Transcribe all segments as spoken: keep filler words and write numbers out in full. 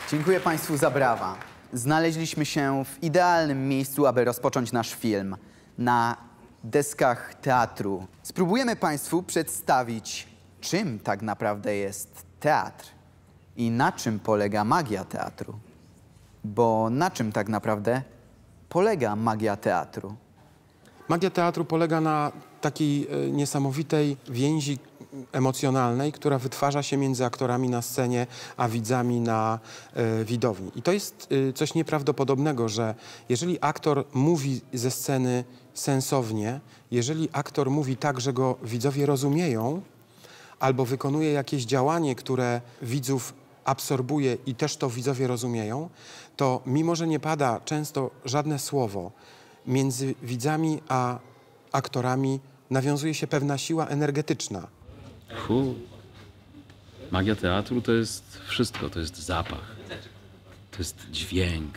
Dziękuję Państwu za brawa. Znaleźliśmy się w idealnym miejscu, aby rozpocząć nasz film. Na deskach teatru. Spróbujemy Państwu przedstawić, czym tak naprawdę jest teatr i na czym polega magia teatru. Bo na czym tak naprawdę polega magia teatru? Magia teatru polega na takiej e, niesamowitej więzi emocjonalnej, która wytwarza się między aktorami na scenie, a widzami na e, widowni. I to jest e, coś nieprawdopodobnego, że jeżeli aktor mówi ze sceny sensownie, jeżeli aktor mówi tak, że go widzowie rozumieją, albo wykonuje jakieś działanie, które widzów absorbuje i też to widzowie rozumieją, to mimo, że nie pada często żadne słowo, między widzami a aktorami nawiązuje się pewna siła energetyczna. Fu. Magia teatru to jest wszystko. To jest zapach, to jest dźwięk,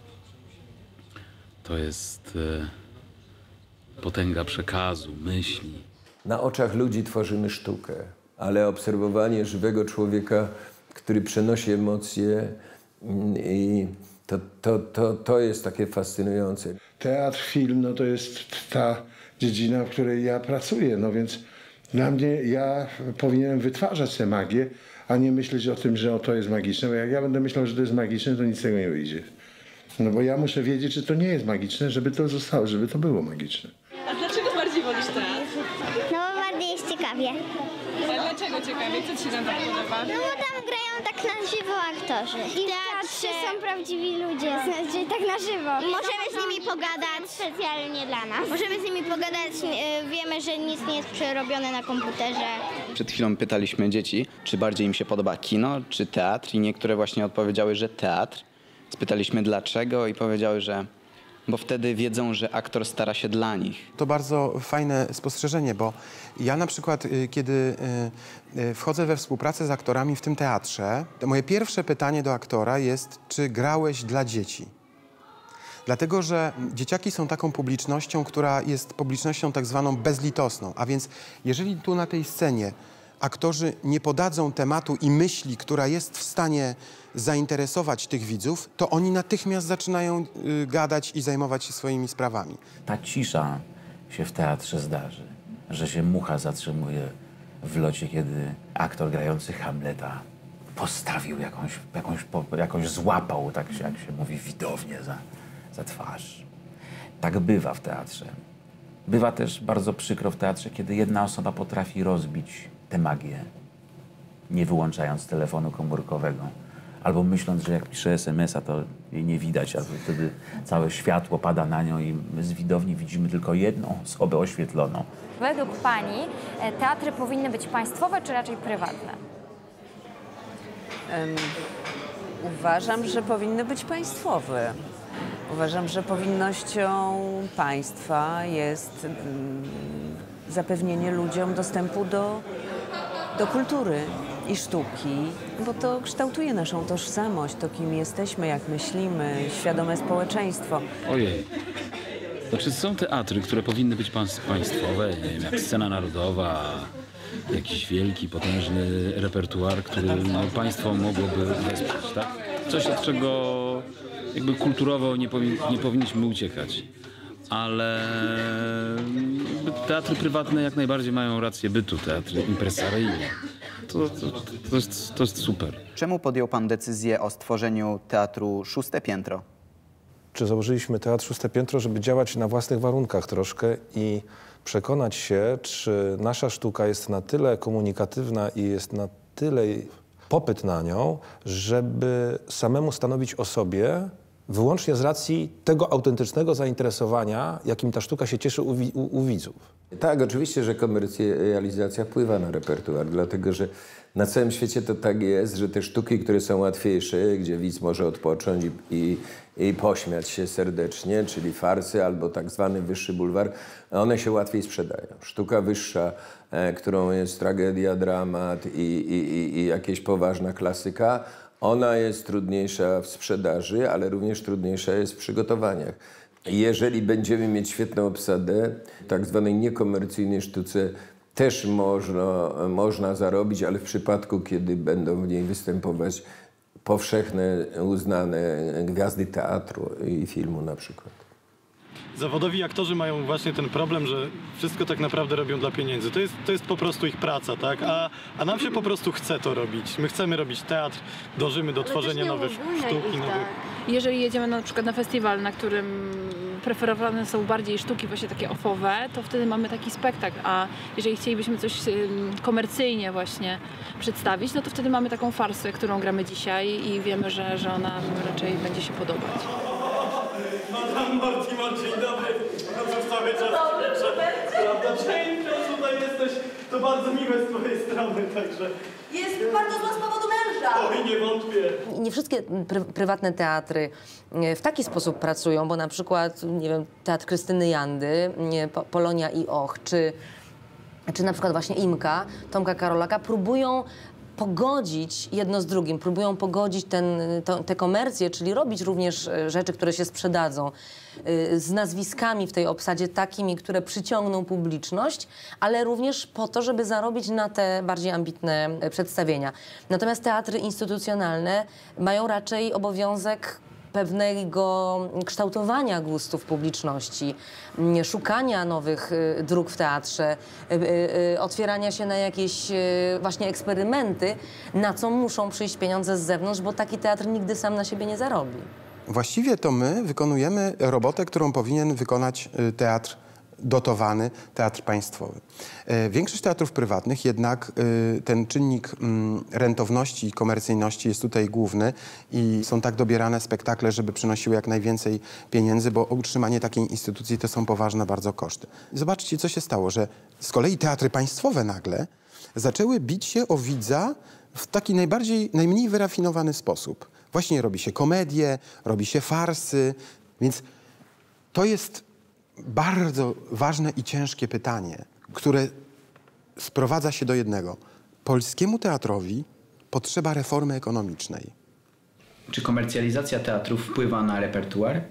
to jest e, potęga przekazu, myśli. Na oczach ludzi tworzymy sztukę, ale obserwowanie żywego człowieka, który przenosi emocje, i to, to, to, to jest takie fascynujące. Teatr, film, no to jest ta dziedzina, w której ja pracuję, no więc dla mnie ja powinienem wytwarzać tę magię, a nie myśleć o tym, że o, to jest magiczne, bo jak ja będę myślał, że to jest magiczne, to nic z tego nie wyjdzie. No bo ja muszę wiedzieć, czy to nie jest magiczne, żeby to zostało, żeby to było magiczne. A dlaczego bardziej wolisz teatr? No bo bardziej jest ciekawie. A dlaczego ciekawie? Co ci się tam tak podoba? No bo tam grają tak na żywo aktorzy. I w teatrze są prawdziwi ludzie, znaczy tak na żywo. Możemy z nimi pogadać specjalnie dla nas. Możemy z nimi pogadać, wiemy, że nic nie jest przerobione na komputerze. Przed chwilą pytaliśmy dzieci, czy bardziej im się podoba kino, czy teatr, i niektóre właśnie odpowiedziały, że teatr. Spytaliśmy dlaczego i powiedziały, że bo wtedy wiedzą, że aktor stara się dla nich. To bardzo fajne spostrzeżenie, bo ja na przykład, kiedy wchodzę we współpracę z aktorami w tym teatrze, to moje pierwsze pytanie do aktora jest, czy grałeś dla dzieci? Dlatego, że dzieciaki są taką publicznością, która jest publicznością tak zwaną bezlitosną. A więc jeżeli tu na tej scenie aktorzy nie podadzą tematu i myśli, która jest w stanie zainteresować tych widzów, to oni natychmiast zaczynają y, gadać i zajmować się swoimi sprawami. Ta cisza się w teatrze zdarzy, że się mucha zatrzymuje w locie, kiedy aktor grający Hamleta postawił jakąś, jakąś, jakąś złapał, tak się, jak się mówi, widownię za, za twarz. Tak bywa w teatrze. Bywa też bardzo przykro w teatrze, kiedy jedna osoba potrafi rozbić tę magię, nie wyłączając telefonu komórkowego. Albo myśląc, że jak pisze es em es a, to jej nie widać, a wtedy całe światło pada na nią i my z widowni widzimy tylko jedną osobę oświetloną. Według Pani teatry powinny być państwowe czy raczej prywatne? Um, uważam, że powinny być państwowe. Uważam, że powinnością państwa jest um, zapewnienie ludziom dostępu do, do kultury i sztuki, bo to kształtuje naszą tożsamość, to kim jesteśmy, jak myślimy, świadome społeczeństwo. Ojej. Znaczy są teatry, które powinny być państwowe, nie wiem, jak Scena Narodowa, jakiś wielki, potężny repertuar, który no, państwo mogłoby wesprzeć, tak? Coś, od czego jakby kulturowo nie, powin nie powinniśmy uciekać. Ale teatry prywatne jak najbardziej mają rację bytu, teatry impresaryjne. To, to, to, jest, to jest super. Czemu podjął Pan decyzję o stworzeniu teatru Szóste Piętro? Czy założyliśmy Teatr Szóste Piętro, żeby działać na własnych warunkach troszkę i przekonać się, czy nasza sztuka jest na tyle komunikatywna i jest na tyle popyt na nią, żeby samemu stanowić o sobie wyłącznie z racji tego autentycznego zainteresowania, jakim ta sztuka się cieszy u, u, u widzów. Tak, oczywiście, że komercjalizacja wpływa na repertuar, dlatego że na całym świecie to tak jest, że te sztuki, które są łatwiejsze, gdzie widz może odpocząć i, i, i pośmiać się serdecznie, czyli farsy albo tak zwany wyższy bulwar, one się łatwiej sprzedają. Sztuka wyższa, e, którą jest tragedia, dramat i, i, i jakieś poważna klasyka, ona jest trudniejsza w sprzedaży, ale również trudniejsza jest w przygotowaniach. Jeżeli będziemy mieć świetną obsadę, tak zwanej niekomercyjnej sztuce też można, można zarobić, ale w przypadku, kiedy będą w niej występować powszechne, uznane gwiazdy teatru i filmu na przykład. Zawodowi aktorzy mają właśnie ten problem, że wszystko tak naprawdę robią dla pieniędzy. To jest, to jest po prostu ich praca, tak? A, a nam się po prostu chce to robić. My chcemy robić teatr, dążymy do tworzenia nowych sztuk i nowych... Jeżeli jedziemy na przykład na festiwal, na którym preferowane są bardziej sztuki właśnie takie ofowe, to wtedy mamy taki spektakl, a jeżeli chcielibyśmy coś komercyjnie właśnie przedstawić, no to wtedy mamy taką farsę, którą gramy dzisiaj i wiemy, że, że ona raczej będzie się podobać. Madame Mortimer, dzień dobry. No przedstawię czas. Prawda, Jane, tutaj jesteś. To bardzo miłe z twojej strony, także... Jest bardzo zła z powodu męża. Oj, nie wątpię. Nie wszystkie pr prywatne teatry w taki sposób pracują, bo na przykład, nie wiem, Teatr Krystyny Jandy, po Polonia i Och, czy, czy na przykład właśnie Imka, Tomka Karolaka próbują pogodzić jedno z drugim, próbują pogodzić ten, to, te komercje, czyli robić również rzeczy, które się sprzedadzą, z nazwiskami w tej obsadzie takimi, które przyciągną publiczność, ale również po to, żeby zarobić na te bardziej ambitne przedstawienia. Natomiast teatry instytucjonalne mają raczej obowiązek pewnego kształtowania gustów publiczności, szukania nowych dróg w teatrze, otwierania się na jakieś właśnie eksperymenty, na co muszą przyjść pieniądze z zewnątrz, bo taki teatr nigdy sam na siebie nie zarobi. Właściwie to my wykonujemy robotę, którą powinien wykonać teatr dotowany, teatr państwowy. Większość teatrów prywatnych jednak ten czynnik rentowności i komercyjności jest tutaj główny i są tak dobierane spektakle, żeby przynosiły jak najwięcej pieniędzy, bo utrzymanie takiej instytucji to są poważne bardzo koszty. Zobaczcie, co się stało, że z kolei teatry państwowe nagle zaczęły bić się o widza w taki najbardziej, najmniej wyrafinowany sposób. Właśnie robi się komedie, robi się farsy, więc to jest bardzo ważne i ciężkie pytanie, które sprowadza się do jednego. Polskiemu teatrowi potrzeba reformy ekonomicznej. Czy komercjalizacja teatrów wpływa na repertuar?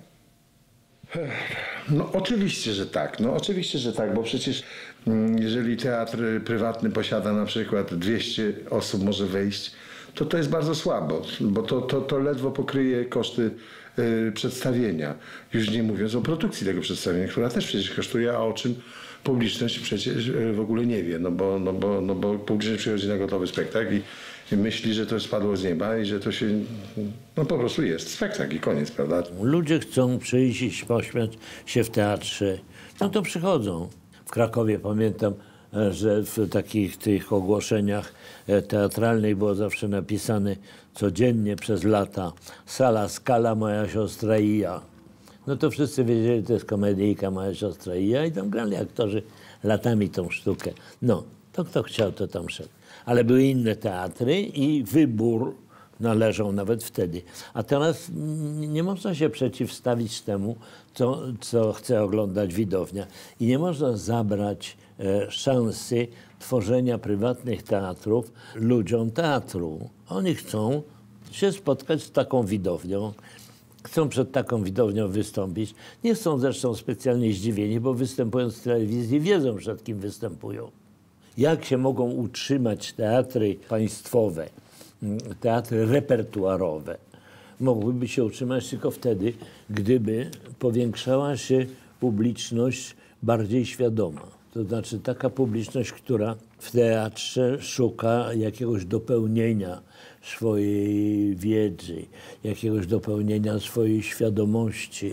No oczywiście, że tak. No oczywiście, że tak, bo przecież jeżeli teatr prywatny posiada na przykład dwieście osób może wejść, to to jest bardzo słabo, bo to, to, to ledwo pokryje koszty y, przedstawienia. Już nie mówiąc o produkcji tego przedstawienia, która też przecież kosztuje, a o czym publiczność przecież w ogóle nie wie, no bo, no bo, no bo publiczność przychodzi na gotowy spektakl i, i myśli, że to spadło z nieba i że to się, no po prostu jest spektakl i koniec, prawda? Ludzie chcą przyjść i pośmiać się w teatrze, no to przychodzą. W Krakowie pamiętam, że w takich tych ogłoszeniach teatralnych było zawsze napisane codziennie przez lata sala Skala, moja siostra i ja. No to wszyscy wiedzieli, że to jest komedyjka Moja siostra i ja i tam grali aktorzy latami tą sztukę. No, to kto chciał, to tam szedł. Ale były inne teatry i wybór należał nawet wtedy. A teraz nie można się przeciwstawić temu, co, co chce oglądać widownia. I nie można zabrać e, szansy tworzenia prywatnych teatrów ludziom teatru. Oni chcą się spotkać z taką widownią, chcą przed taką widownią wystąpić. Nie są zresztą specjalnie zdziwieni, bo występując w telewizji wiedzą, przed kim występują. Jak się mogą utrzymać teatry państwowe, teatry repertuarowe? Mogłyby się utrzymać tylko wtedy, gdyby powiększała się publiczność bardziej świadoma. To znaczy taka publiczność, która w teatrze szuka jakiegoś dopełnienia swojej wiedzy, jakiegoś dopełnienia swojej świadomości.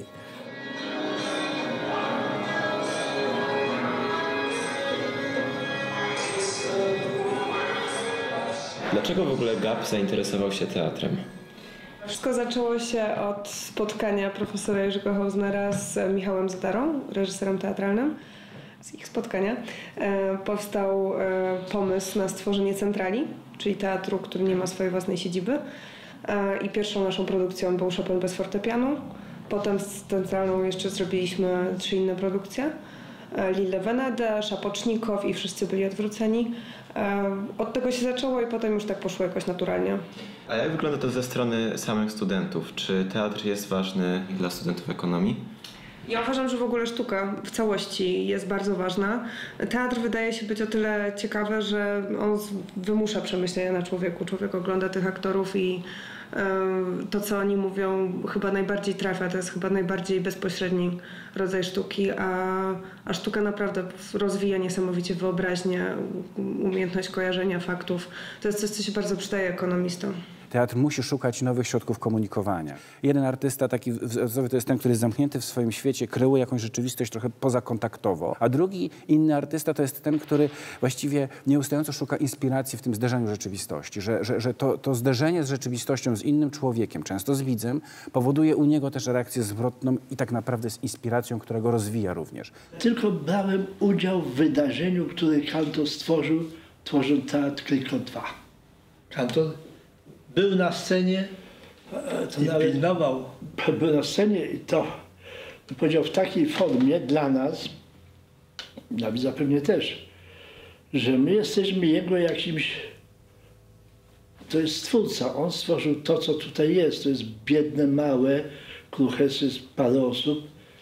Dlaczego w ogóle Gap zainteresował się teatrem? Wszystko zaczęło się od spotkania profesora Jerzego Hausnera z Michałem Zadarą, reżyserem teatralnym. Z ich spotkania e, powstał e, pomysł na stworzenie centrali, czyli teatru, który nie ma swojej własnej siedziby. E, I pierwszą naszą produkcją był Chopin bez fortepianu. Potem z centralną jeszcze zrobiliśmy trzy inne produkcje. E, Lille Venede, Szapocznikow i Wszyscy byli odwróceni. E, od tego się zaczęło i potem już tak poszło jakoś naturalnie. A jak wygląda to ze strony samych studentów? Czy teatr jest ważny dla studentów ekonomii? Ja uważam, że w ogóle sztuka w całości jest bardzo ważna. Teatr wydaje się być o tyle ciekawy, że on wymusza przemyślenia na człowieku. Człowiek ogląda tych aktorów i to, co oni mówią, chyba najbardziej trafia. To jest chyba najbardziej bezpośredni rodzaj sztuki, a, a sztuka naprawdę rozwija niesamowicie wyobraźnię, umiejętność kojarzenia faktów. To jest coś, co się bardzo przydaje ekonomistom. Teatr musi szukać nowych środków komunikowania. Jeden artysta, taki wzorowy, to jest ten, który jest zamknięty w swoim świecie, kreuje jakąś rzeczywistość trochę pozakontaktowo, a drugi, inny artysta, to jest ten, który właściwie nieustająco szuka inspiracji w tym zderzeniu rzeczywistości, że, że, że to, to zderzenie z rzeczywistością, z innym człowiekiem, często z widzem, powoduje u niego też reakcję zwrotną i tak naprawdę z inspiracją, która go rozwija również. Tylko brałem udział w wydarzeniu, które Kantor stworzył, tworząc Teatr Kliko dwa. Kantor był na scenie to i nawet, pilnował. Był na scenie i to, bym powiedział, w takiej formie dla nas, dla widza pewnie też, że my jesteśmy jego jakimś, to jest stwórca, on stworzył to, co tutaj jest, to jest biedne, małe, kruche, parę osób,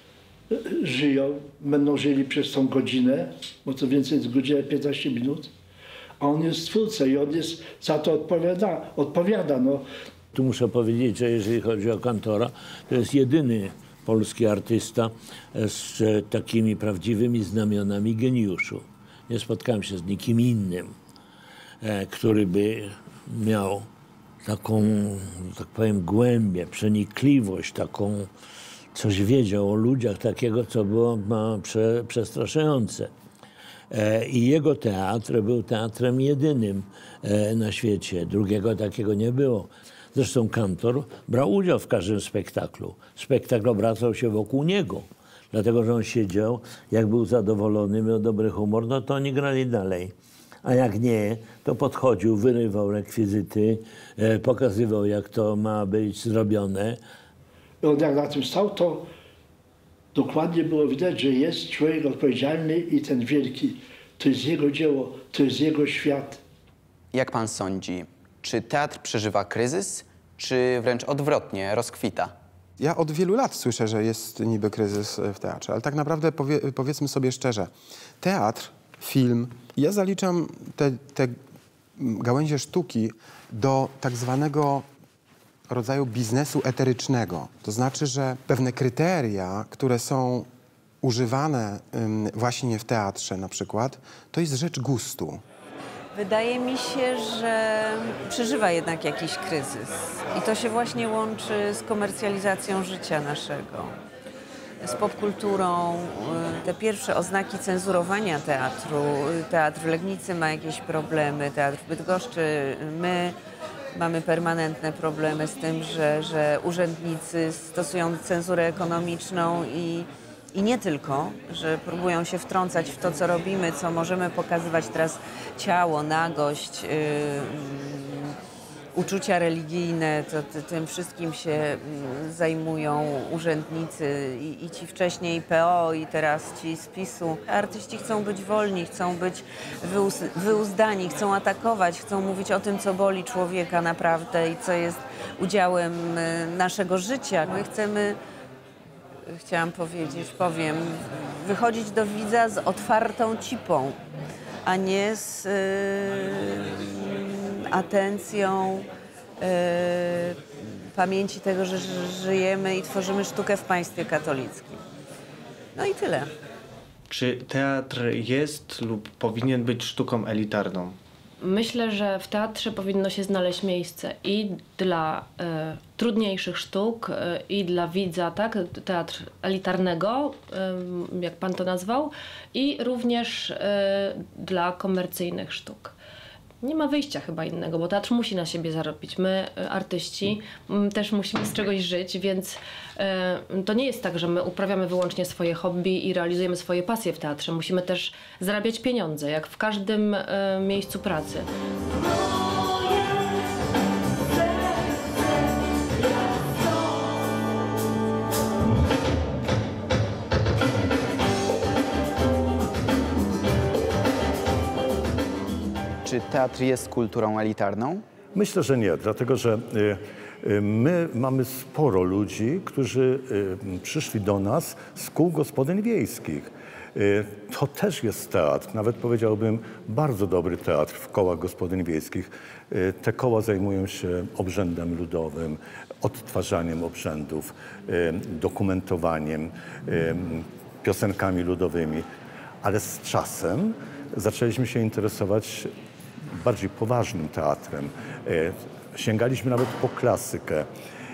żyją, będą żyli przez tą godzinę, bo to więcej jest godzina piętnaście minut. A on jest twórcą i on jest za to odpowiada. odpowiada no. Tu muszę powiedzieć, że jeżeli chodzi o Kantora, to jest jedyny polski artysta z takimi prawdziwymi znamionami geniuszu. Nie spotkałem się z nikim innym, który by miał taką, tak powiem, głębię, przenikliwość, taką, coś wiedział o ludziach takiego, co było prze, przestraszające. I jego teatr był teatrem jedynym na świecie. Drugiego takiego nie było. Zresztą Kantor brał udział w każdym spektaklu. Spektakl obracał się wokół niego. Dlatego, że on siedział, jak był zadowolony, miał dobry humor, no to oni grali dalej. A jak nie, to podchodził, wyrywał rekwizyty, pokazywał, jak to ma być zrobione. I on jak na tym stał, to dokładnie było widać, że jest człowiek odpowiedzialny i ten wielki, to jest jego dzieło, to jest jego świat. Jak pan sądzi, czy teatr przeżywa kryzys, czy wręcz odwrotnie, rozkwita? Ja od wielu lat słyszę, że jest niby kryzys w teatrze, ale tak naprawdę powie, powiedzmy sobie szczerze, teatr, film, ja zaliczam te, te gałęzie sztuki do tak zwanego rodzaju biznesu eterycznego. To znaczy, że pewne kryteria, które są używane ym, właśnie w teatrze na przykład, to jest rzecz gustu. Wydaje mi się, że przeżywa jednak jakiś kryzys. I to się właśnie łączy z komercjalizacją życia naszego, z popkulturą. Te pierwsze oznaki cenzurowania teatru. Teatr w Legnicy ma jakieś problemy, teatr w Bydgoszczy. My mamy permanentne problemy z tym, że, że urzędnicy stosują cenzurę ekonomiczną i, i nie tylko, że próbują się wtrącać w to, co robimy, co możemy pokazywać teraz ciało, nagość, yy, uczucia religijne, to, to, tym wszystkim się zajmują urzędnicy i, i ci wcześniej P O i teraz ci z PiSu. Artyści chcą być wolni, chcą być wyuz, wyuzdani, chcą atakować, chcą mówić o tym, co boli człowieka naprawdę i co jest udziałem naszego życia. My chcemy, chciałam powiedzieć, powiem, wychodzić do widza z otwartą cipą, a nie z yy, atencją yy, pamięci tego, że żyjemy i tworzymy sztukę w państwie katolickim. No i tyle. Czy teatr jest lub powinien być sztuką elitarną? Myślę, że w teatrze powinno się znaleźć miejsce i dla e, trudniejszych sztuk, e, i dla widza, tak, teatr elitarnego, e, jak pan to nazwał, i również e, dla komercyjnych sztuk. Nie ma wyjścia chyba innego, bo teatr musi na siebie zarobić. My, artyści, też musimy z czegoś żyć, więc e, to nie jest tak, że my uprawiamy wyłącznie swoje hobby i realizujemy swoje pasje w teatrze. Musimy też zarabiać pieniądze, jak w każdym e, miejscu pracy. Czy teatr jest kulturą elitarną? Myślę, że nie, dlatego że My mamy sporo ludzi, którzy przyszli do nas z kół gospodyń wiejskich. To też jest teatr, nawet powiedziałbym bardzo dobry teatr w kołach gospodyń wiejskich. Te koła zajmują się obrzędem ludowym, odtwarzaniem obrzędów, dokumentowaniem, piosenkami ludowymi. Ale z czasem zaczęliśmy się interesować bardziej poważnym teatrem. Sięgaliśmy nawet po klasykę.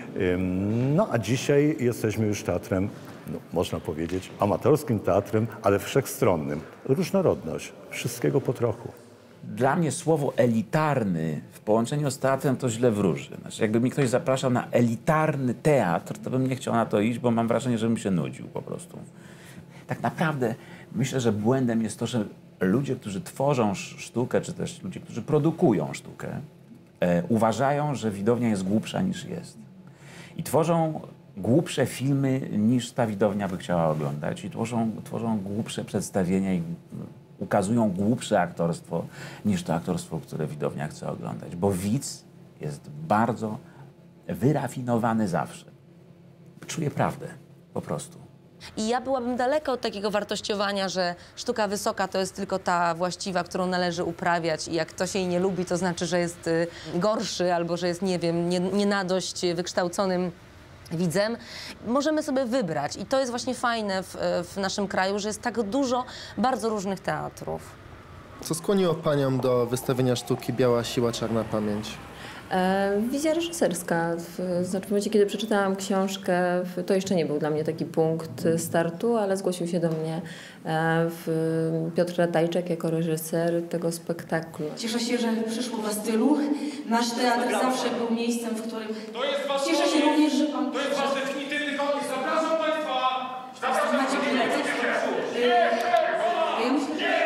No a dzisiaj jesteśmy już teatrem, no, można powiedzieć, amatorskim teatrem, ale wszechstronnym. Różnorodność, wszystkiego po trochu. Dla mnie słowo elitarny w połączeniu z teatrem to źle wróży. Znaczy, jakby mi ktoś zapraszał na elitarny teatr, to bym nie chciał na to iść, bo mam wrażenie, że bym się nudził po prostu. Tak naprawdę myślę, że błędem jest to, że ludzie, którzy tworzą sztukę, czy też ludzie, którzy produkują sztukę, e, uważają, że widownia jest głupsza niż jest. I tworzą głupsze filmy, niż ta widownia by chciała oglądać. I tworzą, tworzą głupsze przedstawienia i ukazują głupsze aktorstwo, niż to aktorstwo, które widownia chce oglądać. Bo widz jest bardzo wyrafinowany zawsze. Czuje prawdę, po prostu. I ja byłabym daleka od takiego wartościowania, że sztuka wysoka to jest tylko ta właściwa, którą należy uprawiać i jak ktoś jej nie lubi, to znaczy, że jest y, gorszy albo że jest, nie wiem, nie, nie na dość wykształconym widzem. Możemy sobie wybrać i to jest właśnie fajne w, w naszym kraju, że jest tak dużo bardzo różnych teatrów. Co skłoniło panią do wystawienia sztuki Biała siła, czarna pamięć? E, wizja reżyserska. W, znaczy w momencie, kiedy przeczytałam książkę, w, to jeszcze nie był dla mnie taki punkt startu, ale zgłosił się do mnie e, w, Piotr Ratajczak jako reżyser tego spektaklu. Cieszę się, że przyszło Bastylu. Nasz teatr zawsze był miejscem, w którym... To jest wasz Cieszę się również, że pan... To jest wasz definitywny koniec. Zapraszam państwa! Zapraszam Macie bilety? Ja myślę, że...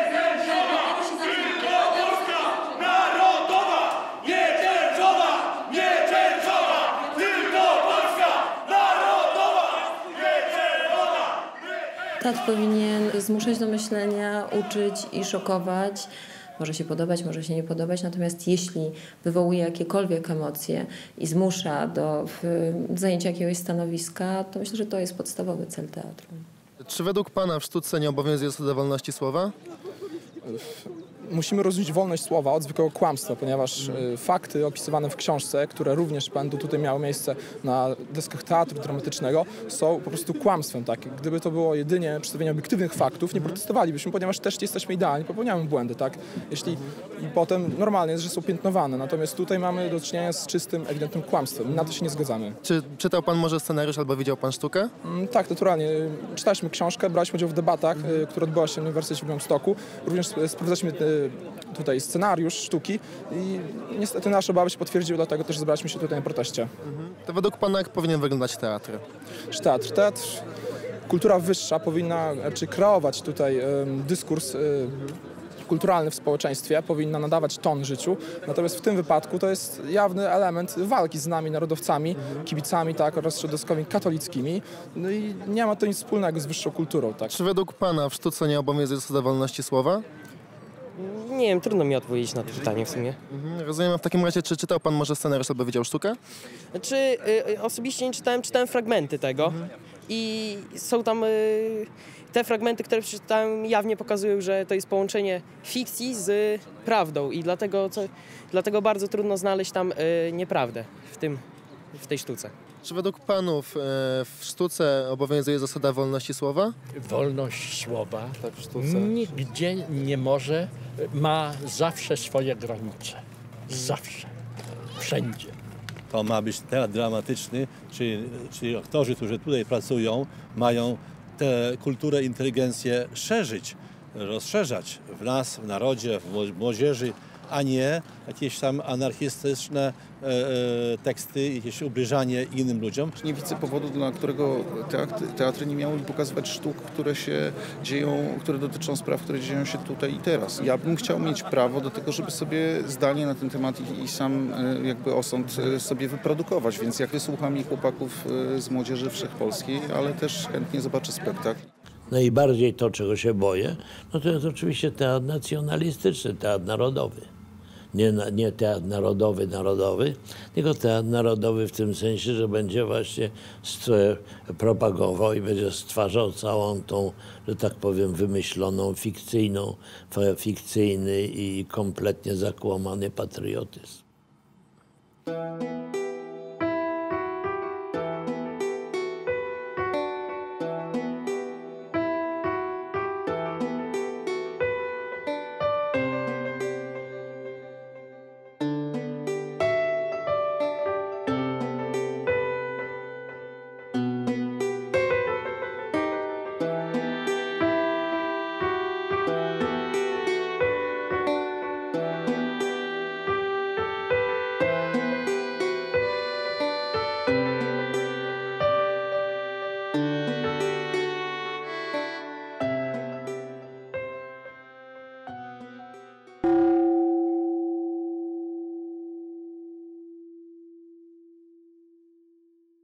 Teatr powinien zmuszać do myślenia, uczyć i szokować. Może się podobać, może się nie podobać, natomiast jeśli wywołuje jakiekolwiek emocje i zmusza do zajęcia jakiegoś stanowiska, to myślę, że to jest podstawowy cel teatru. Czy według pana w sztuce nie obowiązuje zasada wolności słowa? Musimy rozróżnić wolność słowa od zwykłego kłamstwa, ponieważ y, fakty opisywane w książce, które również będą tutaj miały miejsce na deskach teatru dramatycznego, są po prostu kłamstwem. Tak? Gdyby to było jedynie przedstawienie obiektywnych faktów, nie protestowalibyśmy, ponieważ też jesteśmy idealni, popełniamy błędy. Tak? Jeśli, I potem normalnie jest, że są piętnowane. Natomiast tutaj mamy do czynienia z czystym, ewidentnym kłamstwem. Na to się nie zgadzamy. Czy czytał pan może scenariusz albo widział pan sztukę? Mm, tak, naturalnie. Czytaliśmy książkę, braliśmy udział w debatach, y, które odbyła się w Uniwersytecie w Białymstoku. Również sprawdzaliśmy y, tutaj scenariusz sztuki i niestety nasze obawy się potwierdziły, dlatego też zebraliśmy się tutaj na proteście. Mhm. To według pana jak powinien wyglądać teatr? Teatr. Teatr, kultura wyższa powinna czy kreować tutaj um, dyskurs um, kulturalny w społeczeństwie, powinna nadawać ton życiu. Natomiast w tym wypadku to jest jawny element walki z nami, narodowcami, kibicami, tak, oraz środowiskami katolickimi. No i nie ma to nic wspólnego z wyższą kulturą. Tak. Czy według pana w sztuce nie obowiązuje zasada wolności słowa? Nie wiem, trudno mi odpowiedzieć na to pytanie w sumie. Mhm, rozumiem, w takim razie, czy czytał pan może scenariusz albo widział sztukę? Znaczy, y, osobiście nie czytałem, czytałem fragmenty tego mhm. i są tam y, te fragmenty, które przeczytałem, jawnie pokazują, że to jest połączenie fikcji z prawdą i dlatego, co, dlatego bardzo trudno znaleźć tam y, nieprawdę w, tym, w tej sztuce. Czy według panów e, w sztuce obowiązuje zasada wolności słowa? Wolność słowa tak, w sztuce. Nigdzie nie może, ma zawsze swoje granice. Zawsze. Wszędzie. To ma być teatr dramatyczny, czyli, czyli aktorzy, którzy tutaj pracują, mają tę kulturę, inteligencję szerzyć, rozszerzać w nas, w narodzie, w młodzieży, a nie jakieś tam anarchistyczne e, e, teksty, jakieś ubliżanie innym ludziom. Nie widzę powodu, dla którego teatry, teatry nie miałyby pokazywać sztuk, które się dzieją, które dotyczą spraw, które dzieją się tutaj i teraz. Ja bym chciał mieć prawo do tego, żeby sobie zdanie na ten temat i, i sam e, jakby osąd e, sobie wyprodukować, więc jak wysłucham i chłopaków e, z Młodzieży Wszechpolskiej, ale też chętnie zobaczę spektakl. Najbardziej to, czego się boję, no to jest oczywiście teatr nacjonalistyczny, teatr narodowy. nie, nie teatr narodowy, narodowy, tylko teatr narodowy w tym sensie, że będzie właśnie propagował i będzie stwarzał całą tą, że tak powiem, wymyśloną, fikcyjną, fikcyjny i kompletnie zakłamany patriotyzm.